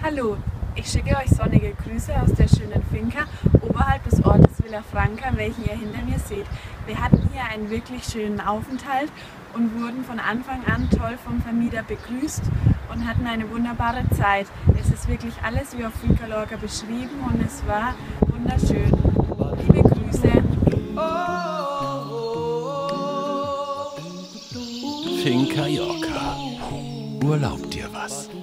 Hallo, ich schicke euch sonnige Grüße aus der schönen Finca oberhalb des Ortes Villafranca, welchen ihr hinter mir seht. Wir hatten hier einen wirklich schönen Aufenthalt und wurden von Anfang an toll vom Vermieter begrüßt und hatten eine wunderbare Zeit. Es ist wirklich alles wie auf Finca Lorca beschrieben und es war wunderschön. Liebe Grüße. Finca Lorca. Urlaub dir was.